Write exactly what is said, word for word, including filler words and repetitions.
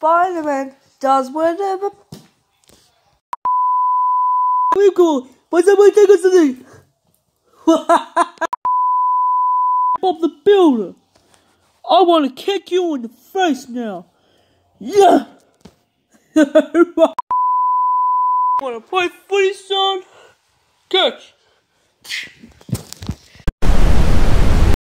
Spider-Man does whatever. Rico, mas a mãe tem que sair. Bob the Builder, I want to kick you in the face now. Yeah. Want to play footy, son? Catch.